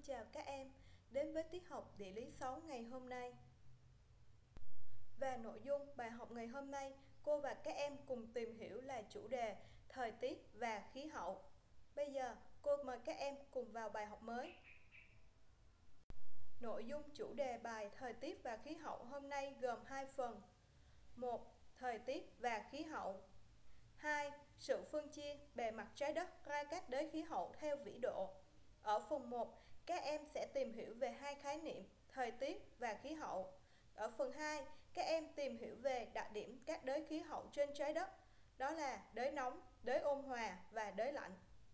chào các em đến với tiết học địa lý 6 ngày hôm nay. Và nội dung bài học ngày hôm nay, cô và các em cùng tìm hiểu là chủ đề thời tiết và khí hậu. Bây giờ, cô mời các em cùng vào bài học mới. Nội dung chủ đề bài thời tiết và khí hậu hôm nay gồm 2 phần. 1. Thời tiết và khí hậu. 2. Sự phân chia bề mặt trái đất ra các đới khí hậu theo vĩ độ. Ở phần 1, các em sẽ tìm hiểu về hai khái niệm thời tiết và khí hậu. Ở phần 2, các em tìm hiểu về đặc điểm các đới khí hậu trên trái đất, đó là đới nóng, đới ôn hòa và đới lạnh.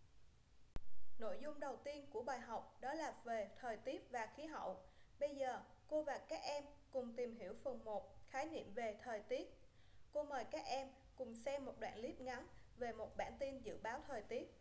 Nội dung đầu tiên của bài học đó là về thời tiết và khí hậu. Bây giờ, cô và các em cùng tìm hiểu phần 1, khái niệm về thời tiết. Cô mời các em cùng xem một đoạn clip ngắn về một bản tin dự báo thời tiết.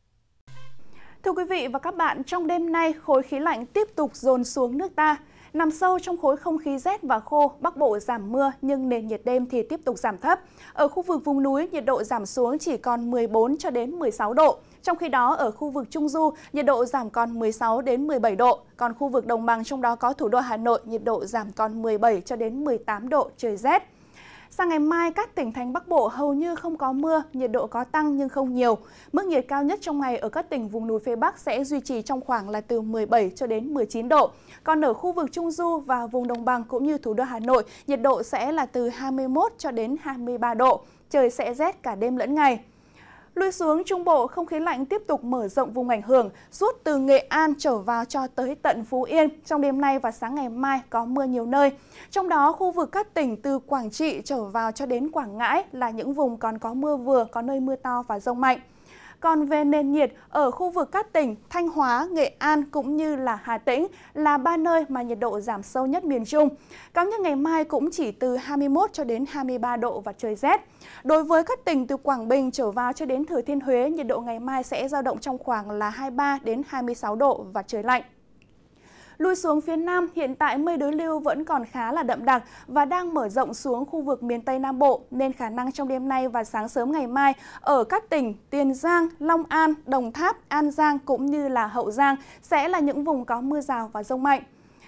Thưa quý vị và các bạn, trong đêm nay, khối khí lạnh tiếp tục dồn xuống nước ta. Nằm sâu trong khối không khí rét và khô, Bắc Bộ giảm mưa nhưng nền nhiệt đêm thì tiếp tục giảm thấp. Ở khu vực vùng núi, nhiệt độ giảm xuống chỉ còn 14 cho đến 16 độ. Trong khi đó, ở khu vực Trung Du, nhiệt độ giảm còn 16 đến 17 độ. Còn khu vực đồng bằng trong đó có thủ đô Hà Nội, nhiệt độ giảm còn 17 cho đến 18 độ, trời rét. Sang ngày mai, các tỉnh thành Bắc Bộ hầu như không có mưa, nhiệt độ có tăng nhưng không nhiều. Mức nhiệt cao nhất trong ngày ở các tỉnh vùng núi phía Bắc sẽ duy trì trong khoảng là từ 17 cho đến 19 độ. Còn ở khu vực Trung Du và vùng đồng bằng cũng như thủ đô Hà Nội, nhiệt độ sẽ là từ 21 cho đến 23 độ. Trời sẽ rét cả đêm lẫn ngày. Lui xuống Trung Bộ, không khí lạnh tiếp tục mở rộng vùng ảnh hưởng, suốt từ Nghệ An trở vào cho tới tận Phú Yên. Trong đêm nay và sáng ngày mai có mưa nhiều nơi. Trong đó, khu vực các tỉnh từ Quảng Trị trở vào cho đến Quảng Ngãi là những vùng còn có mưa vừa, có nơi mưa to và dông mạnh. Còn về nền nhiệt, ở khu vực các tỉnh Thanh Hóa, Nghệ An cũng như là Hà Tĩnh là 3 nơi mà nhiệt độ giảm sâu nhất miền Trung. Cao nhất ngày mai cũng chỉ từ 21 cho đến 23 độ và trời rét. Đối với các tỉnh từ Quảng Bình trở vào cho đến Thừa Thiên Huế, nhiệt độ ngày mai sẽ dao động trong khoảng là 23 đến 26 độ và trời lạnh. Lui xuống phía Nam, hiện tại mây đối lưu vẫn còn khá là đậm đặc và đang mở rộng xuống khu vực miền Tây Nam Bộ, nên khả năng trong đêm nay và sáng sớm ngày mai ở các tỉnh Tiền Giang, Long An, Đồng Tháp, An Giang cũng như là Hậu Giang sẽ là những vùng có mưa rào và dông mạnh.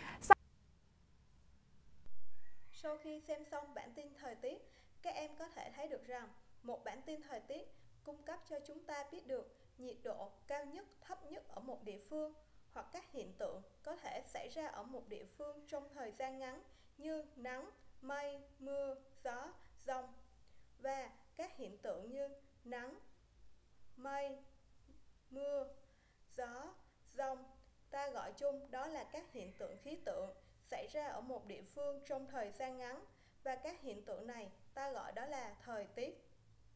Sau khi xem xong bản tin thời tiết, các em có thể thấy được rằng một bản tin thời tiết cung cấp cho chúng ta biết được nhiệt độ cao nhất, thấp nhất ở một địa phương, hoặc các hiện tượng có thể xảy ra ở một địa phương trong thời gian ngắn như nắng, mây, mưa, gió, dông. Và các hiện tượng như nắng, mây, mưa, gió, dông, ta gọi chung đó là các hiện tượng khí tượng xảy ra ở một địa phương trong thời gian ngắn, và các hiện tượng này ta gọi đó là thời tiết.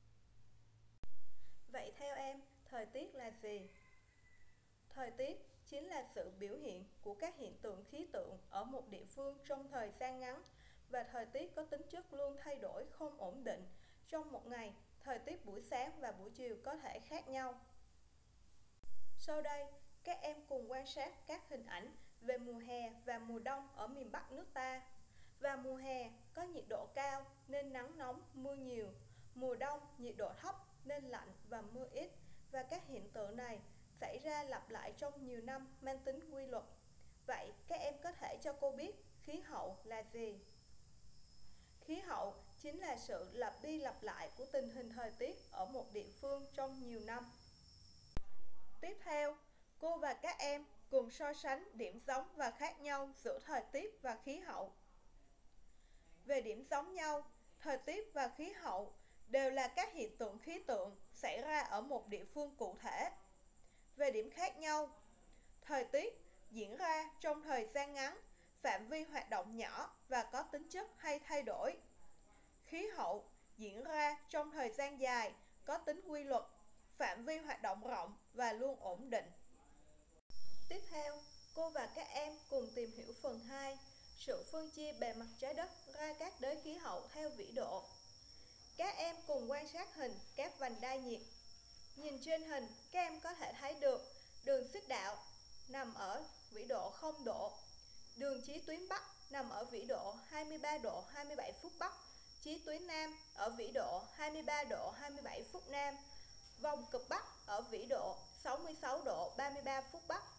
Vậy theo em, thời tiết là gì? Thời tiết chính là sự biểu hiện của các hiện tượng khí tượng ở một địa phương trong thời gian ngắn, và thời tiết có tính chất luôn thay đổi, không ổn định. Trong một ngày, thời tiết buổi sáng và buổi chiều có thể khác nhau. Sau đây, các em cùng quan sát các hình ảnh về mùa hè và mùa đông ở miền Bắc nước ta. Vào mùa hè có nhiệt độ cao nên nắng nóng, mưa nhiều. Mùa đông nhiệt độ thấp nên lạnh và mưa ít, và các hiện tượng này xảy ra lặp lại trong nhiều năm mang tính quy luật. Vậy các em có thể cho cô biết khí hậu là gì? Khí hậu chính là sự lặp đi lặp lại của tình hình thời tiết ở một địa phương trong nhiều năm. Tiếp theo, cô và các em cùng so sánh điểm giống và khác nhau giữa thời tiết và khí hậu. Về điểm giống nhau, thời tiết và khí hậu đều là các hiện tượng khí tượng xảy ra ở một địa phương cụ thể. Về điểm khác nhau, thời tiết diễn ra trong thời gian ngắn, phạm vi hoạt động nhỏ và có tính chất hay thay đổi. Khí hậu diễn ra trong thời gian dài, có tính quy luật, phạm vi hoạt động rộng và luôn ổn định. Tiếp theo, cô và các em cùng tìm hiểu phần 2, sự phân chia bề mặt trái đất ra các đới khí hậu theo vĩ độ. Các em cùng quan sát hình các vành đai nhiệt. Nhìn trên hình, các em có thể thấy được đường xích đạo nằm ở vĩ độ 0 độ, đường chí tuyến Bắc nằm ở vĩ độ 23 độ 27 phút Bắc, chí tuyến Nam ở vĩ độ 23 độ 27 phút Nam, vòng cực Bắc ở vĩ độ 66 độ 33 phút Bắc,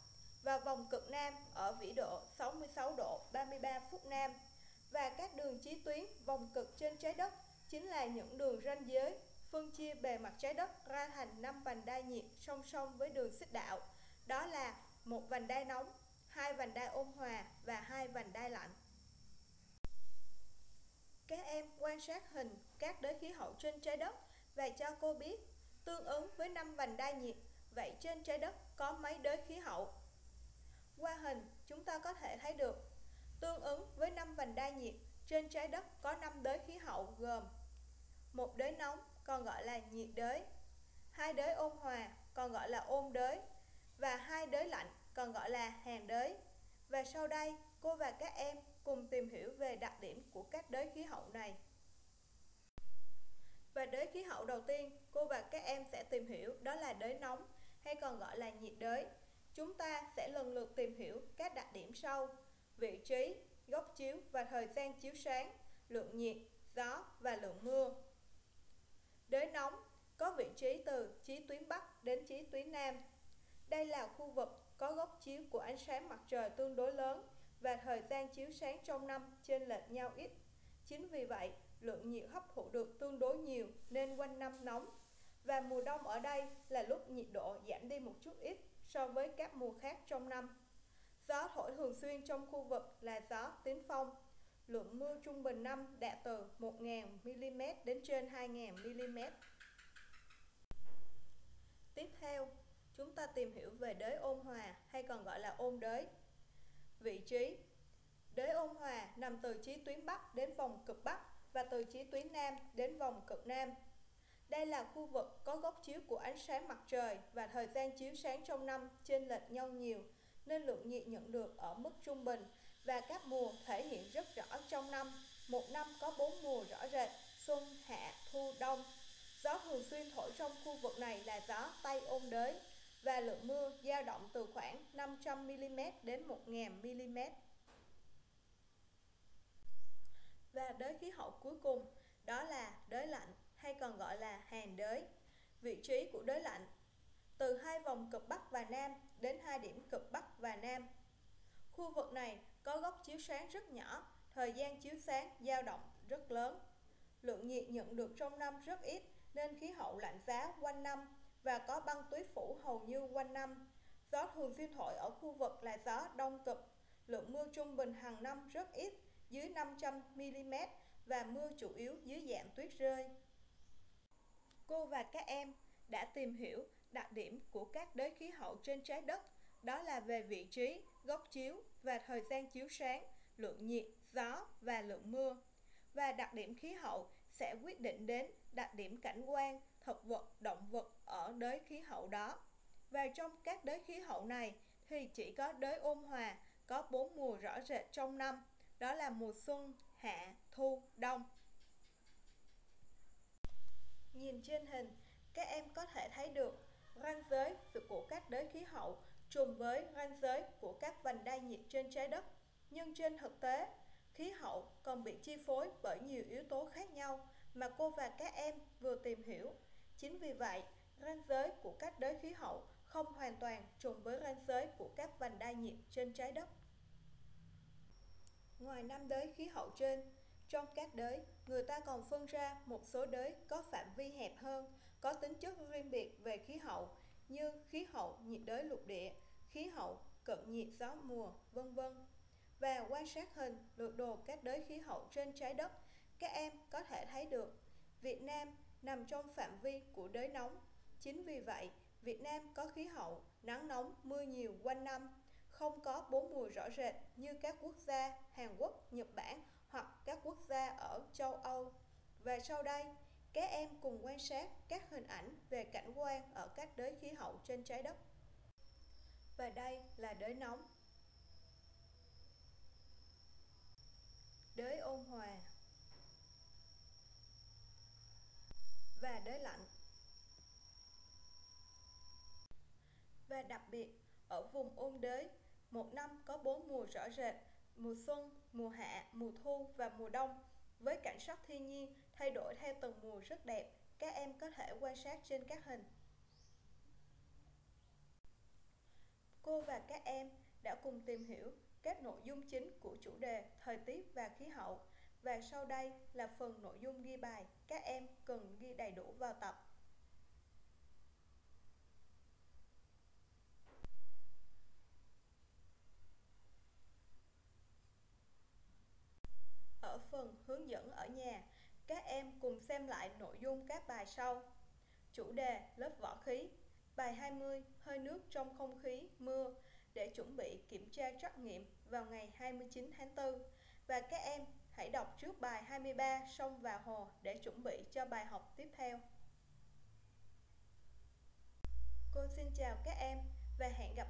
và vòng cực Nam ở vĩ độ 66 độ 33 phút Nam. Và các đường chí tuyến vòng cực trên trái đất chính là những đường ranh giới phân chia bề mặt trái đất ra thành 5 vành đai nhiệt song song với đường xích đạo. Đó là một vành đai nóng, 2 vành đai ôn hòa và 2 vành đai lạnh. Các em quan sát hình các đới khí hậu trên trái đất và cho cô biết tương ứng với 5 vành đai nhiệt, vậy trên trái đất có mấy đới khí hậu? Qua hình chúng ta có thể thấy được tương ứng với 5 vành đai nhiệt, trên trái đất có 5 đới khí hậu gồm một đới nóng còn gọi là nhiệt đới, 2 đới ôn hòa còn gọi là ôn đới và 2 đới lạnh còn gọi là hàn đới. Và sau đây cô và các em cùng tìm hiểu về đặc điểm của các đới khí hậu này. Và đới khí hậu đầu tiên cô và các em sẽ tìm hiểu đó là đới nóng hay còn gọi là nhiệt đới. Chúng ta sẽ lần lượt tìm hiểu các đặc điểm sau: vị trí, góc chiếu và thời gian chiếu sáng, lượng nhiệt, gió và lượng mưa. Đới nóng có vị trí từ chí tuyến Bắc đến chí tuyến Nam. Đây là khu vực có góc chiếu của ánh sáng mặt trời tương đối lớn và thời gian chiếu sáng trong năm chênh lệch nhau ít. Chính vì vậy, lượng nhiệt hấp thụ được tương đối nhiều nên quanh năm nóng. Và mùa đông ở đây là lúc nhiệt độ giảm đi một chút ít so với các mùa khác trong năm. Gió thổi thường xuyên trong khu vực là gió tín phong. Lượng mưa trung bình năm đạt từ 1.000 mm đến trên 2.000 mm. Tiếp theo, chúng ta tìm hiểu về đới ôn hòa hay còn gọi là ôn đới. Vị trí: đới ôn hòa nằm từ chí tuyến Bắc đến vòng cực Bắc và từ chí tuyến Nam đến vòng cực Nam. Đây là khu vực có góc chiếu của ánh sáng mặt trời và thời gian chiếu sáng trong năm chênh lệch nhau nhiều, nên lượng nhiệt nhận được ở mức trung bình và các mùa thể hiện rất rõ trong năm. Một năm có 4 mùa rõ rệt: xuân, hạ, thu, đông. Gió thường xuyên thổi trong khu vực này là gió Tây ôn đới và lượng mưa dao động từ khoảng 500 mm đến 1.000 mm. Và đới khí hậu cuối cùng đó là đới lạnh hay còn gọi là hàn đới. Vị trí của đới lạnh: từ hai vòng cực Bắc và Nam đến 2 điểm cực Bắc và Nam. Khu vực này có góc chiếu sáng rất nhỏ, thời gian chiếu sáng dao động rất lớn. Lượng nhiệt nhận được trong năm rất ít nên khí hậu lạnh giá quanh năm và có băng tuyết phủ hầu như quanh năm. Gió thường xuyên thổi ở khu vực là gió đông cực. Lượng mưa trung bình hàng năm rất ít, dưới 500 mm và mưa chủ yếu dưới dạng tuyết rơi. Cô và các em đã tìm hiểu đặc điểm của các đới khí hậu trên trái đất, đó là về vị trí, góc chiếu và thời gian chiếu sáng, lượng nhiệt, gió và lượng mưa. Và đặc điểm khí hậu sẽ quyết định đến đặc điểm cảnh quan, thực vật, động vật ở đới khí hậu đó. Và trong các đới khí hậu này thì chỉ có đới ôn hòa có 4 mùa rõ rệt trong năm, đó là mùa xuân, hạ, thu, đông. Nhìn trên hình, các em có thể thấy được ranh giới của các đới khí hậu trùng với ranh giới của các vành đai nhiệt trên trái đất. Nhưng trên thực tế, khí hậu còn bị chi phối bởi nhiều yếu tố khác nhau mà cô và các em vừa tìm hiểu. Chính vì vậy, ranh giới của các đới khí hậu không hoàn toàn trùng với ranh giới của các vành đai nhiệt trên trái đất. Ngoài 5 đới khí hậu trên, trong các đới, người ta còn phân ra một số đới có phạm vi hẹp hơn, có tính chất riêng biệt về khí hậu như khí hậu nhiệt đới lục địa, khí hậu cận nhiệt gió mùa, vân vân. Và quan sát hình lược đồ các đới khí hậu trên trái đất, các em có thể thấy được Việt Nam nằm trong phạm vi của đới nóng. Chính vì vậy, Việt Nam có khí hậu nắng nóng, mưa nhiều quanh năm, không có 4 mùa rõ rệt như các quốc gia Hàn Quốc, Nhật Bản hoặc các quốc gia ở châu Âu. Và sau đây, các em cùng quan sát các hình ảnh về cảnh quan ở các đới khí hậu trên trái đất. Và đây là đới nóng, đới ôn hòa và đới lạnh. Và đặc biệt, ở vùng ôn đới, một năm có 4 mùa rõ rệt: mùa xuân, mùa hạ, mùa thu và mùa đông, với cảnh sắc thiên nhiên thay đổi theo từng mùa rất đẹp. Các em có thể quan sát trên các hình. Cô và các em đã cùng tìm hiểu các nội dung chính của chủ đề thời tiết và khí hậu, và sau đây là phần nội dung ghi bài các em cần ghi đầy đủ vào tập. Ở phần hướng dẫn ở nhà, các em cùng xem lại nội dung các bài sau. Chủ đề lớp vỏ khí, bài 20 hơi nước trong không khí mưa, để chuẩn bị kiểm tra trắc nghiệm vào ngày 29 tháng 4. Và các em hãy đọc trước bài 23 sông và hồ để chuẩn bị cho bài học tiếp theo. Cô xin chào các em và hẹn gặp